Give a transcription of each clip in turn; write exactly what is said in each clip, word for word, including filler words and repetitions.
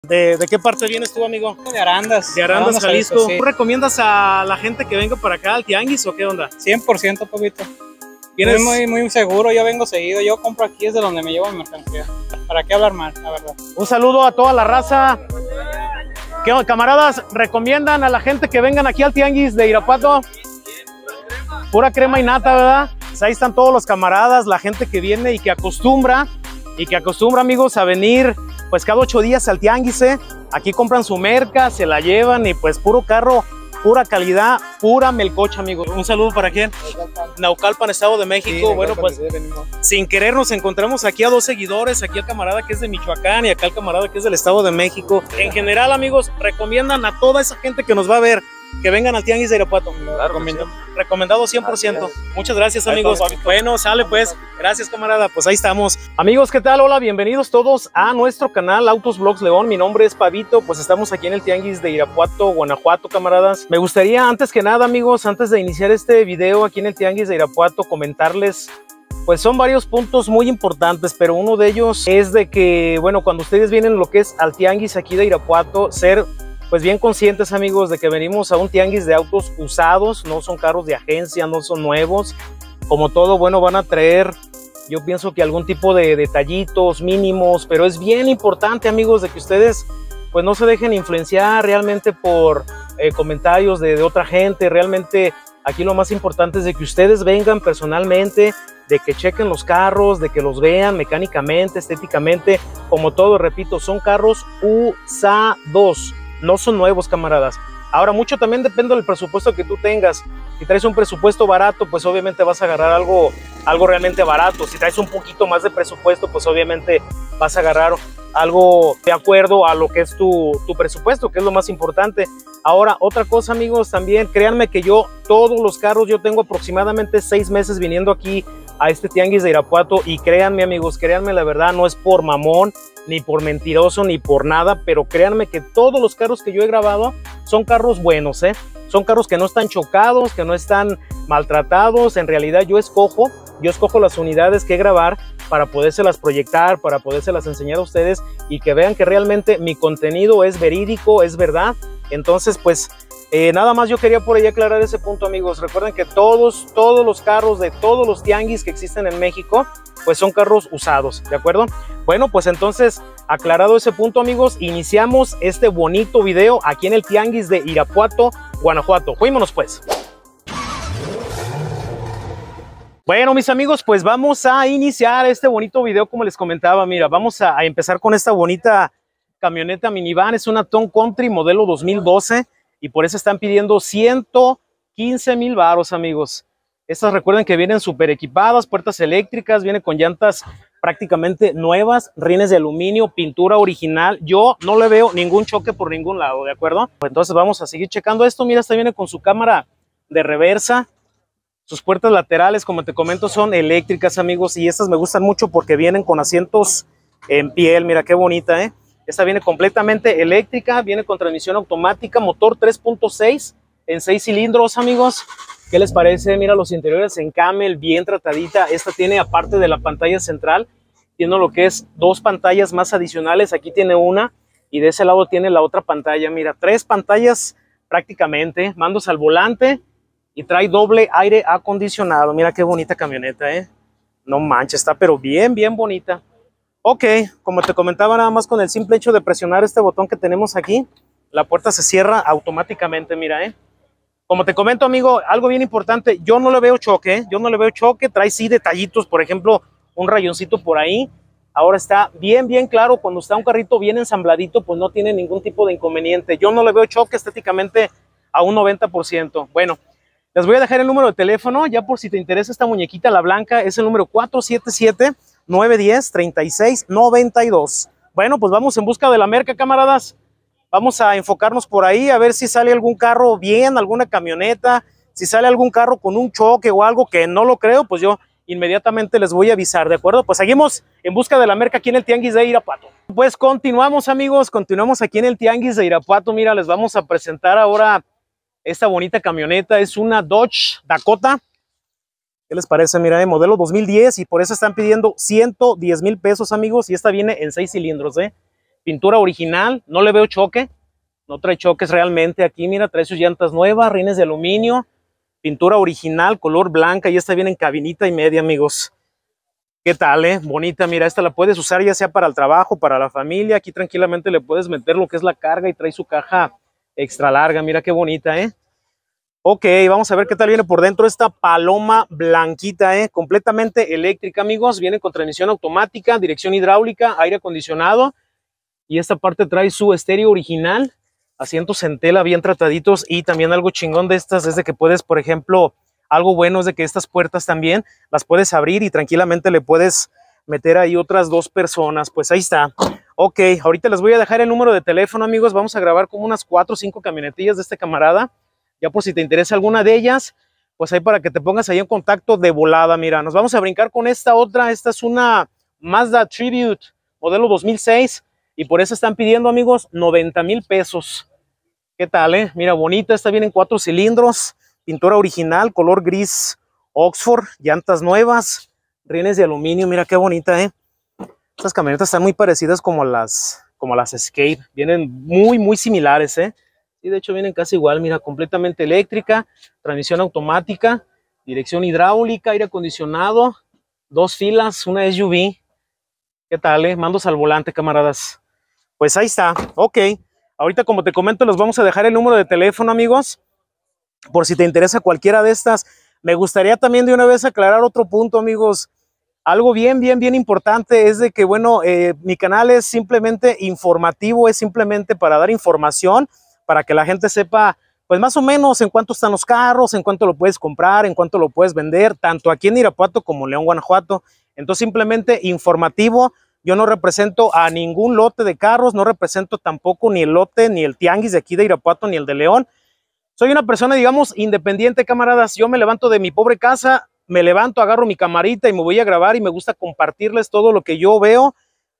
¿De, ¿De qué parte vienes tú, amigo? De Arandas. De Arandas, Arandas Jalisco. Jalisco, sí. ¿Tú recomiendas a la gente que venga para acá al tianguis o qué onda? cien por ciento, papito. ¿Vienes? Muy, muy, muy seguro. Yo vengo seguido. Yo compro aquí, es de donde me llevo mi mercancía. ¿Para qué hablar mal, la verdad? Un saludo a toda la raza. ¿Qué onda, camaradas? ¿Recomiendan a la gente que vengan aquí al tianguis de Irapuato? Pura crema y nata, ¿verdad? Pues ahí están todos los camaradas, la gente que viene y que acostumbra, y que acostumbra, amigos, a venir pues cada ocho días al tianguis, ¿eh? Aquí compran su merca, se la llevan y pues puro carro, pura calidad, pura melcocha, amigos. Un saludo para quién. Naucalpan, Estado de México. Sí, bueno, pues sin querer nos encontramos aquí a dos seguidores, aquí al camarada que es de Michoacán y acá al camarada que es del Estado de México. En general, amigos, recomiendan a toda esa gente que nos va a ver que vengan al tianguis de Irapuato. Claro, recomendado cien por ciento. Muchas gracias, amigos. Bueno, sale pues. Gracias, camarada. Pues ahí estamos. Amigos, ¿qué tal? Hola, bienvenidos todos a nuestro canal Autos Vlogs León. Mi nombre es Pavito. Pues estamos aquí en el tianguis de Irapuato, Guanajuato, camaradas. Me gustaría, antes que nada, amigos, antes de iniciar este video aquí en el tianguis de Irapuato, comentarles, pues son varios puntos muy importantes, pero uno de ellos es de que, bueno, cuando ustedes vienen lo que es al tianguis aquí de Irapuato, ser pues bien conscientes, amigos, de que venimos a un tianguis de autos usados, no son carros de agencia, no son nuevos. Como todo, bueno, van a traer, yo pienso que algún tipo de detallitos mínimos, pero es bien importante, amigos, de que ustedes pues no se dejen influenciar realmente por eh, comentarios de, de otra gente. Realmente aquí lo más importante es de que ustedes vengan personalmente, de que chequen los carros, de que los vean mecánicamente, estéticamente. Como todo, repito, son carros usados. No son nuevos, camaradas. Ahora, mucho también depende del presupuesto que tú tengas. Si traes un presupuesto barato, pues obviamente vas a agarrar algo, algo realmente barato. Si traes un poquito más de presupuesto, pues obviamente vas a agarrar algo de acuerdo a lo que es tu, tu presupuesto, que es lo más importante. Ahora, otra cosa, amigos, también, créanme que yo, todos los carros, yo tengo aproximadamente seis meses viniendo aquí a este tianguis de Irapuato, y créanme, amigos, créanme la verdad, no es por mamón, ni por mentiroso, ni por nada, pero créanme que todos los carros que yo he grabado son carros buenos, ¿eh? Son carros que no están chocados, que no están maltratados. En realidad yo escojo, yo escojo las unidades que grabar para podérselas proyectar, para podérselas enseñar a ustedes y que vean que realmente mi contenido es verídico, es verdad. Entonces, pues, eh, nada más yo quería por ahí aclarar ese punto, amigos. Recuerden que todos, todos los carros de todos los tianguis que existen en México, pues son carros usados, ¿de acuerdo? Bueno, pues entonces, aclarado ese punto, amigos, iniciamos este bonito video aquí en el tianguis de Irapuato, Guanajuato. Fuímonos, pues. Bueno, mis amigos, pues vamos a iniciar este bonito video, como les comentaba. Mira, vamos a, a empezar con esta bonita camioneta minivan. Es una Town Country modelo dos mil doce y por eso están pidiendo ciento quince mil varos, amigos. Estas recuerden que vienen súper equipadas, puertas eléctricas, viene con llantas prácticamente nuevas, rines de aluminio, pintura original. Yo no le veo ningún choque por ningún lado, ¿de acuerdo? Entonces vamos a seguir checando esto. Mira, esta viene con su cámara de reversa. Sus puertas laterales, como te comento, son eléctricas, amigos, y estas me gustan mucho porque vienen con asientos en piel. Mira qué bonita, ¿eh? Esta viene completamente eléctrica, viene con transmisión automática, motor tres punto seis en seis cilindros, amigos. ¿Qué les parece? Mira los interiores en camel, bien tratadita. Esta tiene, aparte de la pantalla central, tiene lo que es dos pantallas más adicionales. Aquí tiene una y de ese lado tiene la otra pantalla. Mira, tres pantallas prácticamente, mandos al volante y trae doble aire acondicionado. Mira qué bonita camioneta, ¿eh? No manches, está pero bien, bien bonita. Ok, como te comentaba, nada más con el simple hecho de presionar este botón que tenemos aquí, la puerta se cierra automáticamente, mira, ¿eh? Como te comento, amigo, algo bien importante, yo no le veo choque, ¿eh? Yo no le veo choque, trae sí detallitos, por ejemplo, un rayoncito por ahí. Ahora está bien, bien claro, cuando está un carrito bien ensambladito, pues no tiene ningún tipo de inconveniente. Yo no le veo choque estéticamente a un noventa por ciento. Bueno, les voy a dejar el número de teléfono, ya por si te interesa esta muñequita, la blanca, es el número cuatro siete siete, nueve uno cero, tres seis nueve dos. Bueno, pues vamos en busca de la merca, camaradas. Vamos a enfocarnos por ahí, a ver si sale algún carro bien, alguna camioneta, si sale algún carro con un choque o algo, que no lo creo, pues yo inmediatamente les voy a avisar, ¿de acuerdo? Pues seguimos en busca de la merca aquí en el tianguis de Irapuato. Pues continuamos, amigos, continuamos aquí en el tianguis de Irapuato. Mira, les vamos a presentar ahora esta bonita camioneta. Es una Dodge Dakota. ¿Qué les parece? Mira, eh, modelo dos mil diez, y por eso están pidiendo ciento diez mil pesos, amigos, y esta viene en seis cilindros, ¿eh? pintura original, no le veo choque, no trae choques realmente aquí, mira, trae sus llantas nuevas, rines de aluminio, pintura original, color blanca, y esta viene en cabinita y media, amigos. ¿Qué tal, eh? Bonita, mira, esta la puedes usar ya sea para el trabajo, para la familia, aquí tranquilamente le puedes meter lo que es la carga y trae su caja extra larga, mira qué bonita, eh. Ok, vamos a ver qué tal viene por dentro esta Paloma blanquita, eh, completamente eléctrica, amigos. Viene con transmisión automática, dirección hidráulica, aire acondicionado. Y esta parte trae su estéreo original, asientos en tela bien trataditos. Y también algo chingón de estas es de que puedes, por ejemplo, algo bueno es de que estas puertas también las puedes abrir y tranquilamente le puedes meter ahí otras dos personas. Pues ahí está. Ok, ahorita les voy a dejar el número de teléfono, amigos. Vamos a grabar como unas cuatro o cinco camionetillas de este camarada. Ya por si te interesa alguna de ellas, pues ahí para que te pongas ahí en contacto de volada. Mira, nos vamos a brincar con esta otra. Esta es una Mazda Tribute, modelo dos mil seis. Y por eso están pidiendo, amigos, noventa mil pesos. ¿Qué tal, eh? Mira, bonita. Esta viene en cuatro cilindros. Pintura original, color gris Oxford. Llantas nuevas. Rines de aluminio. Mira qué bonita, eh. Estas camionetas están muy parecidas como las, como las Escape. Vienen muy, muy similares, eh. Y de hecho vienen casi igual, mira, completamente eléctrica, transmisión automática, dirección hidráulica, aire acondicionado, dos filas, una S U V. ¿Qué tal, eh? Mandos al volante, camaradas. Pues ahí está, ok. Ahorita, como te comento, les vamos a dejar el número de teléfono, amigos, por si te interesa cualquiera de estas. Me gustaría también de una vez aclarar otro punto, amigos. Algo bien, bien, bien importante es de que, bueno, eh, mi canal es simplemente informativo, es simplemente para dar información, para que la gente sepa, pues más o menos en cuánto están los carros, en cuánto lo puedes comprar, en cuánto lo puedes vender, tanto aquí en Irapuato como en León, Guanajuato. Entonces simplemente informativo. Yo no represento a ningún lote de carros, no represento tampoco ni el lote, ni el tianguis de aquí de Irapuato, ni el de León. Soy una persona, digamos, independiente, camaradas. Yo me levanto de mi pobre casa, me levanto, agarro mi camarita y me voy a grabar y me gusta compartirles todo lo que yo veo.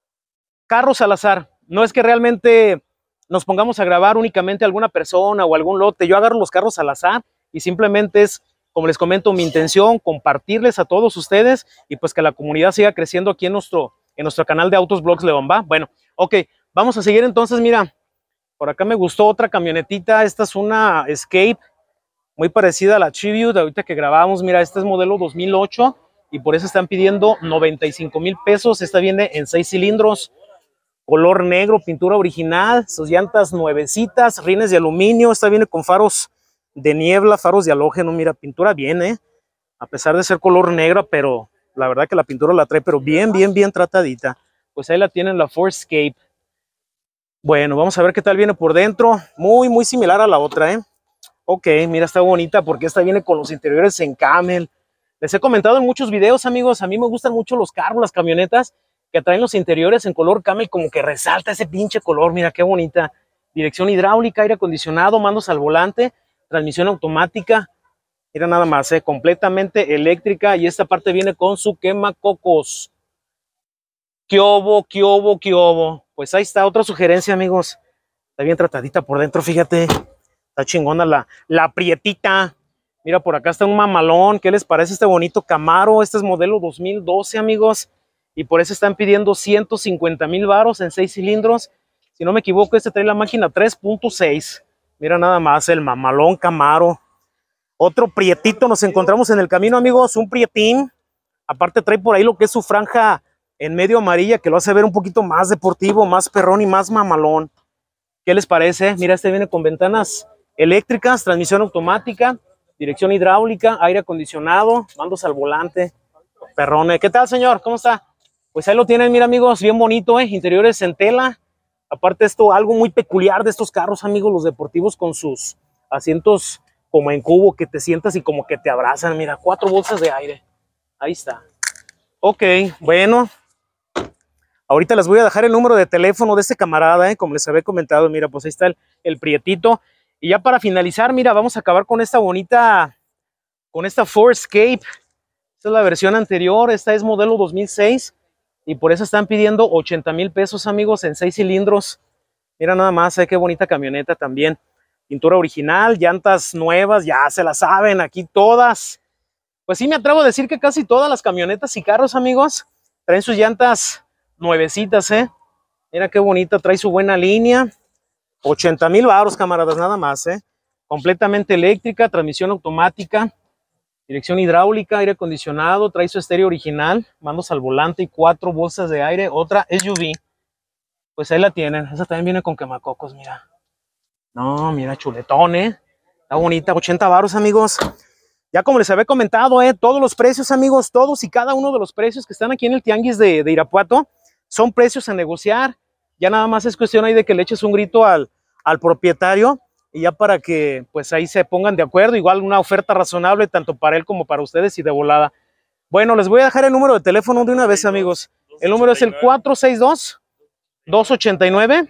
Carros al azar. No es que realmente nos pongamos a grabar únicamente a alguna persona o algún lote. Yo agarro los carros al azar y simplemente es, como les comento, mi intención, compartirles a todos ustedes y pues que la comunidad siga creciendo aquí en nuestro, en nuestro canal de Autos Blogs León, ¿va? Bueno, ok, vamos a seguir entonces. Mira, por acá me gustó otra camionetita. Esta es una Escape, muy parecida a la Tribute, ahorita que grabamos. Mira, este es modelo dos mil ocho y por eso están pidiendo noventa y cinco mil pesos. Esta viene en seis cilindros. Color negro, pintura original, sus llantas nuevecitas, rines de aluminio. Esta viene con faros de niebla, faros de halógeno. Mira, pintura bien, ¿eh? A pesar de ser color negro, pero la verdad que la pintura la trae, pero bien, bien, bien tratadita. Pues ahí la tienen, la Ford Escape. Bueno, vamos a ver qué tal viene por dentro. Muy, muy similar a la otra, ¿eh? Ok, mira, está bonita porque esta viene con los interiores en camel. Les he comentado en muchos videos, amigos, a mí me gustan mucho los carros, las camionetas que traen los interiores en color camel, como que resalta ese pinche color. Mira qué bonita. Dirección hidráulica, aire acondicionado, mandos al volante, transmisión automática. Mira nada más, ¿eh? Completamente eléctrica, y esta parte viene con su quemacocos. ¿Qué obo, qué obo, qué obo? Pues ahí está otra sugerencia, amigos. Está bien tratadita por dentro, fíjate. Está chingona la, la prietita. Mira, por acá está un mamalón. ¿Qué les parece este bonito Camaro? Este es modelo dos mil doce, amigos. Y por eso están pidiendo ciento cincuenta mil varos en seis cilindros. Si no me equivoco, este trae la máquina tres punto seis. Mira nada más el mamalón Camaro. Otro prietito nos encontramos en el camino, amigos. Un prietín. Aparte trae por ahí lo que es su franja en medio amarilla, que lo hace ver un poquito más deportivo, más perrón y más mamalón. ¿Qué les parece? Mira, este viene con ventanas eléctricas, transmisión automática, dirección hidráulica, aire acondicionado, mandos al volante. Perrone. ¿Qué tal, señor? ¿Cómo está? Pues ahí lo tienen, mira, amigos, bien bonito, ¿eh? Interiores en tela. Aparte esto, algo muy peculiar de estos carros, amigos, los deportivos, con sus asientos como en cubo, que te sientas y como que te abrazan. Mira, cuatro bolsas de aire. Ahí está. Ok, bueno. Ahorita les voy a dejar el número de teléfono de este camarada, ¿eh? Como les había comentado. Mira, pues ahí está el, el prietito. Y ya para finalizar, mira, vamos a acabar con esta bonita, con esta Ford Escape. Esta es la versión anterior. Esta es modelo dos mil seis. Y por eso están pidiendo ochenta mil pesos, amigos, en seis cilindros. Mira nada más, ¿eh? Qué bonita camioneta también. Pintura original, llantas nuevas, ya se la saben, aquí todas. Pues sí, me atrevo a decir que casi todas las camionetas y carros, amigos, traen sus llantas nuevecitas, ¿eh? Mira qué bonita, trae su buena línea. ochenta mil baros, camaradas, nada más, ¿eh? Completamente eléctrica, transmisión automática, dirección hidráulica, aire acondicionado, trae su estéreo original, mandos al volante y cuatro bolsas de aire, otra S U V. Pues ahí la tienen, esa también viene con quemacocos, mira. No, mira, chuletón, ¿eh? Está bonita, ochenta baros, amigos. Ya como les había comentado, ¿eh? Todos los precios, amigos, todos y cada uno de los precios que están aquí en el Tianguis de, de Irapuato son precios a negociar. Ya nada más es cuestión ahí de que le eches un grito al, al propietario y ya para que pues ahí se pongan de acuerdo. Igual una oferta razonable tanto para él como para ustedes y de volada. Bueno, les voy a dejar el número de teléfono de una vez, amigos. El número es el cuatro seis dos, dos ocho nueve,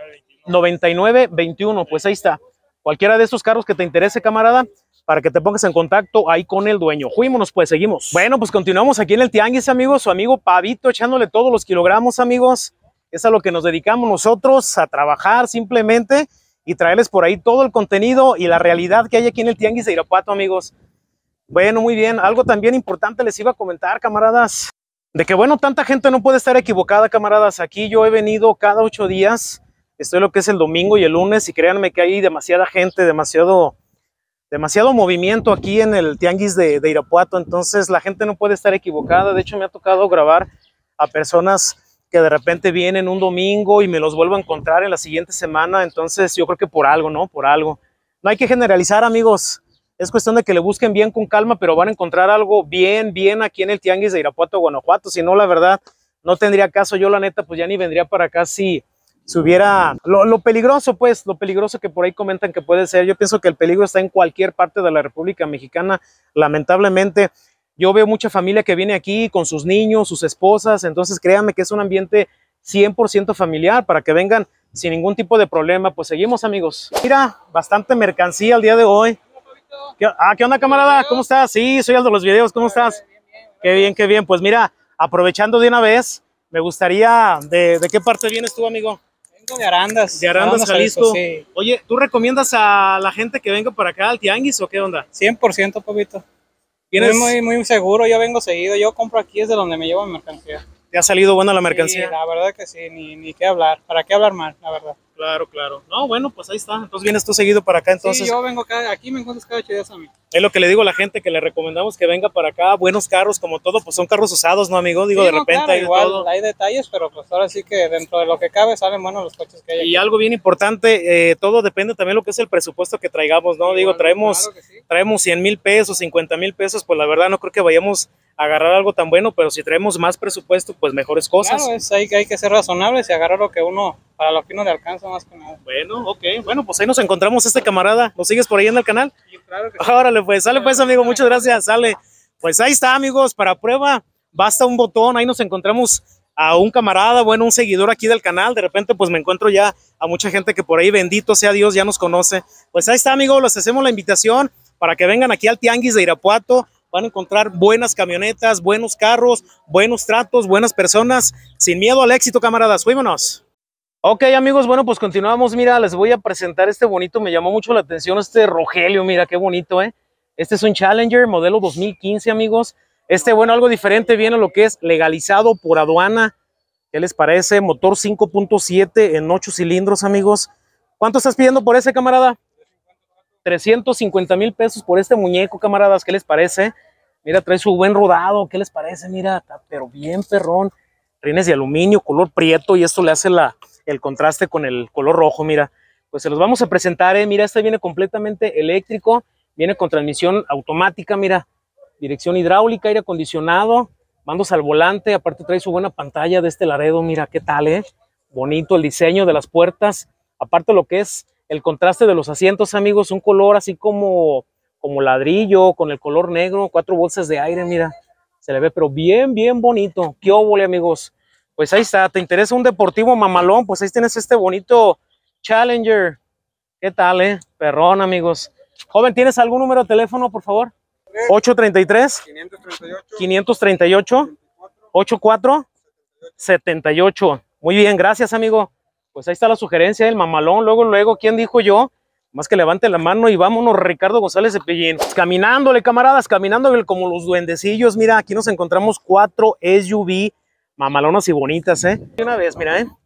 nueve nueve dos uno. Pues ahí está. Cualquiera de estos carros que te interese, camarada, para que te pongas en contacto ahí con el dueño. Fuímonos, pues, seguimos. Bueno, pues continuamos aquí en el Tianguis, amigos. Su amigo Pavito echándole todos los kilogramos, amigos. Es a lo que nos dedicamos nosotros, a trabajar simplemente y traerles por ahí todo el contenido y la realidad que hay aquí en el Tianguis de Irapuato, amigos. Bueno, muy bien. Algo también importante les iba a comentar, camaradas, de que, bueno, tanta gente no puede estar equivocada, camaradas. Aquí yo he venido cada ocho días. Estoy lo que es el domingo y el lunes y créanme que hay demasiada gente, demasiado... demasiado movimiento aquí en el Tianguis de, de Irapuato, entonces la gente no puede estar equivocada. De hecho, me ha tocado grabar a personas que de repente vienen un domingo y me los vuelvo a encontrar en la siguiente semana, entonces yo creo que por algo, ¿no? Por algo. No hay que generalizar, amigos. Es cuestión de que le busquen bien con calma, pero van a encontrar algo bien, bien aquí en el Tianguis de Irapuato, Guanajuato. Si no, la verdad, no tendría caso. Yo, la neta, pues ya ni vendría para acá si... si hubiera lo, lo peligroso, pues, lo peligroso que por ahí comentan que puede ser. Yo pienso que el peligro está en cualquier parte de la República Mexicana, lamentablemente. Yo veo mucha familia que viene aquí con sus niños, sus esposas, entonces créanme que es un ambiente cien por ciento familiar para que vengan sin ningún tipo de problema. Pues seguimos, amigos. Mira, bastante mercancía el día de hoy. ¿Qué, ah, ¿qué onda, camarada? ¿Cómo estás? Sí, soy el de los videos, ¿cómo estás? Qué bien, qué bien. Pues mira, aprovechando de una vez, me gustaría, ¿de, de qué parte vienes tú, amigo? De Arandas. De Arandas, Jalisco. Sí. Oye, ¿tú recomiendas a la gente que venga para acá al Tianguis o qué onda? cien por ciento, Papito. ¿Vienes? Muy, muy, muy seguro. Yo vengo seguido. Yo compro aquí, es de donde me llevo mi mercancía. ¿Te ha salido buena la mercancía? Sí, la verdad que sí. Ni, ni qué hablar. ¿Para qué hablar mal, la verdad? Claro, claro. No, bueno, pues ahí está. Entonces vienes tú seguido para acá, entonces. Sí, yo vengo cada, aquí me encuentras cada ocho días a mí. Es lo que le digo a la gente, que le recomendamos que venga para acá. Buenos carros, como todo, pues son carros usados, ¿no, amigo? Digo, Sí, de no, repente claro, hay de igual, todo. hay detalles, pero pues ahora sí que dentro de lo que cabe salen buenos los coches que hay aquí. Y algo bien importante, eh, todo depende también de lo que es el presupuesto que traigamos, ¿no? Igual, digo, traemos, claro sí. traemos cien mil pesos, cincuenta mil pesos, pues la verdad no creo que vayamos a agarrar algo tan bueno, pero si traemos más presupuesto, pues mejores cosas. Claro, es, hay, hay que ser razonables y agarrar lo que uno, para lo que uno le alcanza más que nada. Bueno, ok, bueno, pues ahí nos encontramos este camarada. ¿Nos sigues por ahí en el canal? Sí, claro que sí. Órale, pues, sale pues, amigo, muchas gracias, sale. Pues ahí está, amigos, para prueba, basta un botón, ahí nos encontramos a un camarada, bueno, un seguidor aquí del canal. De repente pues me encuentro ya a mucha gente que por ahí, bendito sea Dios, ya nos conoce. Pues ahí está, amigos, les hacemos la invitación para que vengan aquí al Tianguis de Irapuato. Van a encontrar buenas camionetas, buenos carros, buenos tratos, buenas personas, sin miedo al éxito, camaradas. Fuímonos. Ok, amigos, bueno, pues continuamos. Mira, les voy a presentar este bonito, me llamó mucho la atención este Rogelio. Mira qué bonito, ¿eh? Este es un Challenger modelo dos mil quince, amigos. Este, bueno, algo diferente, viene lo que es legalizado por aduana. ¿Qué les parece? Motor cinco punto siete en ocho cilindros, amigos. ¿Cuánto estás pidiendo por ese, camarada? trescientos cincuenta mil pesos por este muñeco, camaradas. ¿Qué les parece? Mira, trae su buen rodado. ¿Qué les parece? Mira, está pero bien perrón. Rines de aluminio, color prieto, y esto le hace la, el contraste con el color rojo. Mira, pues se los vamos a presentar, ¿eh? Mira, este viene completamente eléctrico. Viene con transmisión automática, mira. Dirección hidráulica, aire acondicionado, mandos al volante. Aparte trae su buena pantalla de este Laredo. Mira, qué tal, ¿eh? Bonito el diseño de las puertas. Aparte lo que es el contraste de los asientos, amigos, un color así como, como ladrillo, con el color negro, cuatro bolsas de aire, mira, se le ve pero bien, bien bonito. ¿Qué óvole, amigos? Pues ahí está, ¿te interesa un deportivo mamalón? Pues ahí tienes este bonito Challenger. ¿Qué tal, eh? Perrón, amigos. Joven, ¿tienes algún número de teléfono, por favor? ocho treinta y tres, quinientos treinta y ocho, ochenta y cuatro setenta y ocho. Muy bien, gracias, amigo. Pues ahí está la sugerencia del mamalón. Luego, luego, ¿quién dijo yo? Más que levante la mano y vámonos, Ricardo González Cepillín. Caminándole, camaradas, caminándole como los duendecillos. Mira, aquí nos encontramos cuatro S U V mamalonas y bonitas, ¿eh? De una vez, mira, ¿eh?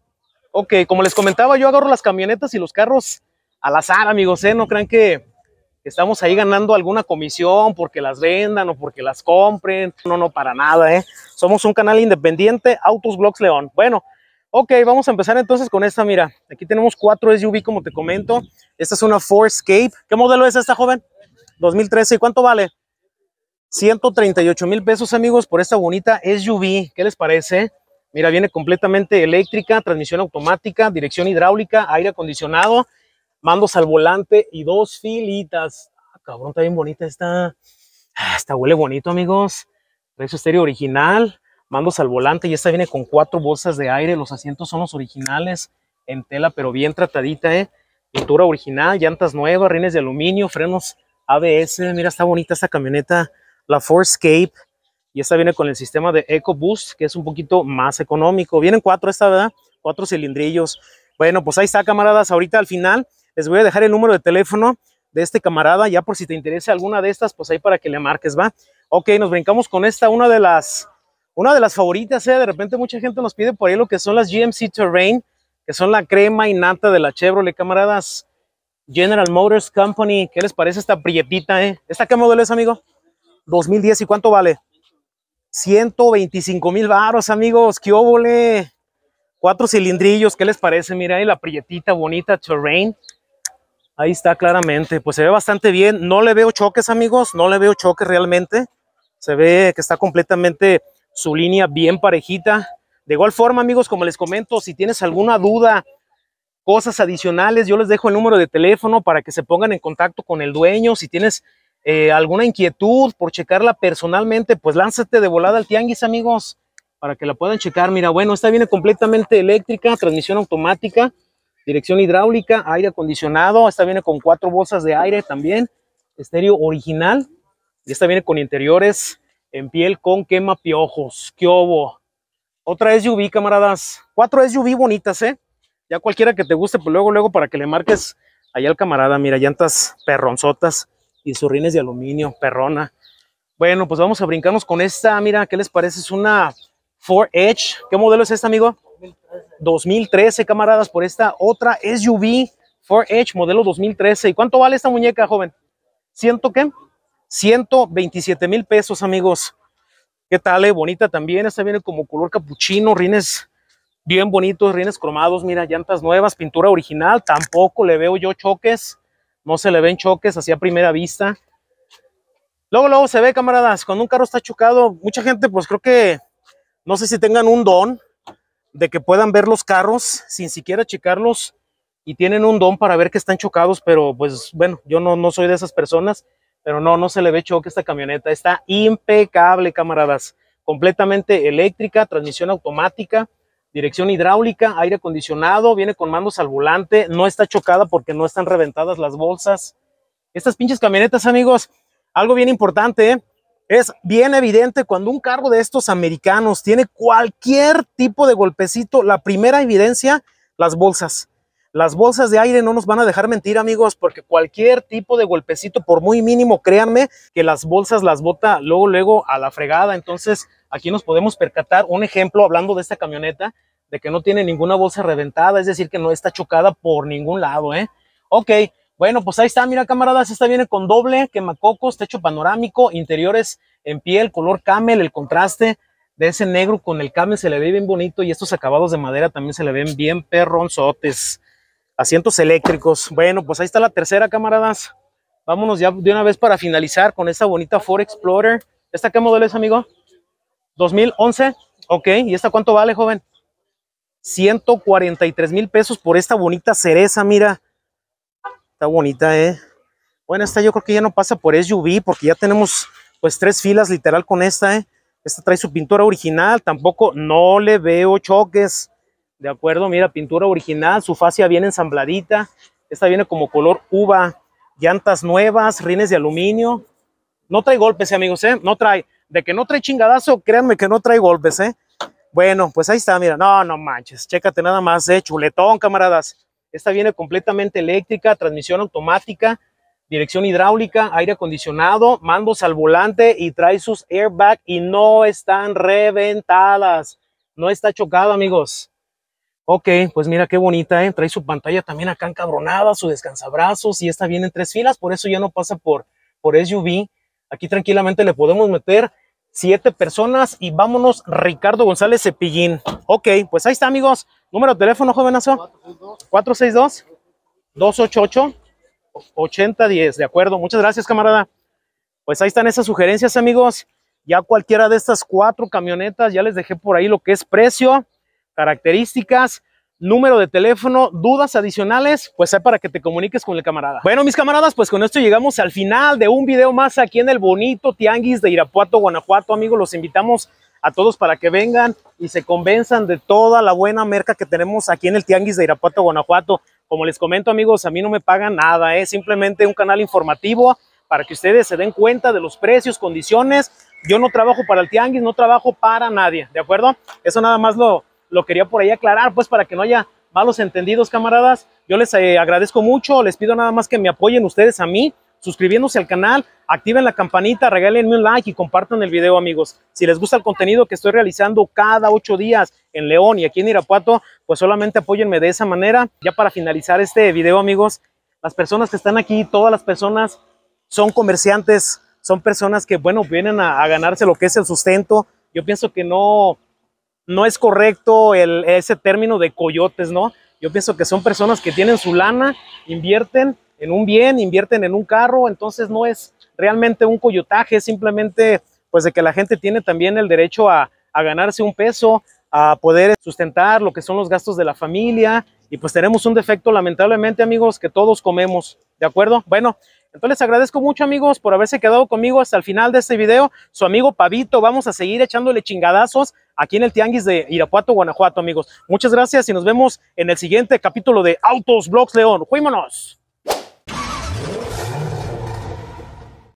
Ok, como les comentaba, yo agarro las camionetas y los carros al azar, amigos, ¿eh? No crean que estamos ahí ganando alguna comisión porque las vendan o porque las compren. No, no, para nada, ¿eh? Somos un canal independiente, Autos Blogs León. Bueno, ok, vamos a empezar entonces con esta, mira. Aquí tenemos cuatro S U V, como te comento. Esta es una Ford Escape. ¿Qué modelo es esta, joven? dos mil trece. ¿Y cuánto vale? ciento treinta y ocho mil pesos, amigos, por esta bonita S U V. ¿Qué les parece? Mira, viene completamente eléctrica, transmisión automática, dirección hidráulica, aire acondicionado, mandos al volante y dos filitas. Ah, cabrón, está bien bonita esta. Ah, esta huele bonito, amigos. Trae su estéreo original, mandos al volante y esta viene con cuatro bolsas de aire. Los asientos son los originales en tela, pero bien tratadita, ¿eh? Pintura original, llantas nuevas, rines de aluminio, frenos A B S. Mira, está bonita esta camioneta, la Ford Escape. Y esta viene con el sistema de EcoBoost, que es un poquito más económico. Vienen cuatro esta, ¿verdad? Cuatro cilindrillos. Bueno, pues ahí está, camaradas. Ahorita al final les voy a dejar el número de teléfono de este camarada, ya por si te interesa alguna de estas, pues ahí para que le marques, ¿va? Ok, nos brincamos con esta, una de las, una de las favoritas, ¿eh? De repente mucha gente nos pide por ahí lo que son las G M C Terrain, que son la crema y nata de la Chevrolet, camaradas. General Motors Company. ¿Qué les parece esta prietita, eh? ¿Esta qué modelo es, amigo? dos mil diez. ¿Y cuánto vale? ciento veinticinco mil baros, amigos. ¡Qué óvole! Cuatro cilindrillos, ¿qué les parece? Mira ahí la prietita bonita Terrain. Ahí está claramente. Pues se ve bastante bien. No le veo choques, amigos. No le veo choques realmente. Se ve que está completamente su línea bien parejita. De igual forma, amigos, como les comento, si tienes alguna duda, cosas adicionales, yo les dejo el número de teléfono para que se pongan en contacto con el dueño. Si tienes Eh, alguna inquietud por checarla personalmente, pues lánzate de volada al tianguis, amigos, para que la puedan checar. Mira, bueno, esta viene completamente eléctrica, transmisión automática, dirección hidráulica, aire acondicionado. Esta viene con cuatro bolsas de aire también, estéreo original, y esta viene con interiores en piel con quema piojos. ¿Qué obo? Otra S U V, camaradas. Cuatro S U V bonitas, ¿eh? Ya cualquiera que te guste, pues luego, luego para que le marques allá al camarada. Mira, llantas perronzotas y sus rines de aluminio, perrona. Bueno, pues vamos a brincarnos con esta. Mira, ¿qué les parece? Es una Ford Edge. ¿Qué modelo es esta, amigo? dos mil trece, camaradas, por esta otra S U V Ford Edge, modelo dos mil trece. ¿Y cuánto vale esta muñeca, joven? ¿Ciento qué? ciento veintisiete mil pesos, amigos. ¿Qué tal, eh? Bonita también. Esta viene como color capuchino, rines bien bonitos, rines cromados. Mira, llantas nuevas, pintura original. Tampoco le veo yo choques. No se le ven choques así a primera vista. Luego, luego se ve, camaradas, cuando un carro está chocado, mucha gente, pues creo que, no sé si tengan un don de que puedan ver los carros sin siquiera checarlos y tienen un don para ver que están chocados, pero pues bueno, yo no, no soy de esas personas, pero no, no se le ve choque a esta camioneta. Está impecable, camaradas. Completamente eléctrica, transmisión automática, dirección hidráulica, aire acondicionado, viene con mandos al volante, no está chocada porque no están reventadas las bolsas. Estas pinches camionetas, amigos, algo bien importante, ¿eh? Es bien evidente cuando un carro de estos americanos tiene cualquier tipo de golpecito. La primera evidencia, las bolsas. Las bolsas de aire no nos van a dejar mentir, amigos, porque cualquier tipo de golpecito, por muy mínimo, créanme que las bolsas las bota luego, luego a la fregada. Entonces, aquí nos podemos percatar, un ejemplo, hablando de esta camioneta, de que no tiene ninguna bolsa reventada, es decir, que no está chocada por ningún lado, ¿eh? Ok, bueno, pues ahí está, mira, camaradas, esta viene con doble quemacocos, techo panorámico, interiores en piel, color camel, el contraste de ese negro con el camel se le ve bien bonito y estos acabados de madera también se le ven bien perronzotes. Asientos eléctricos. Bueno, pues ahí está la tercera, camaradas. Vámonos ya de una vez para finalizar con esta bonita Ford Explorer. ¿Esta qué modelo es, amigo? dos mil once. Ok, ¿y esta cuánto vale, joven? ciento cuarenta y tres mil pesos por esta bonita cereza, mira. Está bonita, ¿eh? Bueno, esta yo creo que ya no pasa por S U V porque ya tenemos pues tres filas literal con esta, ¿eh? Esta trae su pintura original, tampoco no le veo choques. De acuerdo, mira, pintura original, su fascia viene ensambladita. Esta viene como color uva, llantas nuevas, rines de aluminio. No trae golpes, amigos, ¿eh? No trae. De que no trae chingadazo, créanme que no trae golpes, ¿eh? Bueno, pues ahí está, mira. No, no manches, chécate nada más, ¿eh? Chuletón, camaradas. Esta viene completamente eléctrica, transmisión automática, dirección hidráulica, aire acondicionado, mandos al volante y trae sus airbags y no están reventadas. No está chocado, amigos. Ok, pues mira qué bonita, ¿eh? Trae su pantalla también acá encabronada, su descansabrazos y esta viene en tres filas, por eso ya no pasa por, por S U V. Aquí tranquilamente le podemos meter siete personas y vámonos, Ricardo González Cepillín. Ok, pues ahí está, amigos. Número de teléfono, jovenazo. cuatro seis dos, dos ocho ocho, ocho cero uno cero. De acuerdo, muchas gracias, camarada. Pues ahí están esas sugerencias, amigos. Ya cualquiera de estas cuatro camionetas, ya les dejé por ahí lo que es precio, características, número de teléfono, dudas adicionales, pues hay para que te comuniques con el camarada. Bueno, mis camaradas, pues con esto llegamos al final de un video más aquí en el bonito Tianguis de Irapuato, Guanajuato. Amigos, los invitamos a todos para que vengan y se convenzan de toda la buena merca que tenemos aquí en el Tianguis de Irapuato, Guanajuato. Como les comento, amigos, a mí no me pagan nada, es simplemente un canal informativo para que ustedes se den cuenta de los precios, condiciones. Yo no trabajo para el Tianguis, no trabajo para nadie, ¿de acuerdo? Eso nada más lo, lo quería por ahí aclarar, pues para que no haya malos entendidos, camaradas. Yo les eh, agradezco mucho, les pido nada más que me apoyen ustedes a mí, suscribiéndose al canal, activen la campanita, regálenme un like y compartan el video, amigos. Si les gusta el contenido que estoy realizando cada ocho días en León y aquí en Irapuato, pues solamente apóyenme de esa manera. Ya para finalizar este video, amigos, las personas que están aquí, todas las personas son comerciantes, son personas que, bueno, vienen a, a ganarse lo que es el sustento. Yo pienso que no, no es correcto el, ese término de coyotes, ¿no? Yo pienso que son personas que tienen su lana, invierten en un bien, invierten en un carro, entonces no es realmente un coyotaje, es simplemente pues de que la gente tiene también el derecho a, a ganarse un peso, a poder sustentar lo que son los gastos de la familia, y pues tenemos un defecto lamentablemente, amigos, que todos comemos, ¿de acuerdo? Bueno, entonces les agradezco mucho, amigos, por haberse quedado conmigo hasta el final de este video. Su amigo Pavito, vamos a seguir echándole chingadazos aquí en el Tianguis de Irapuato, Guanajuato, amigos. Muchas gracias y nos vemos en el siguiente capítulo de Autos Blogs León. ¡Fuímonos!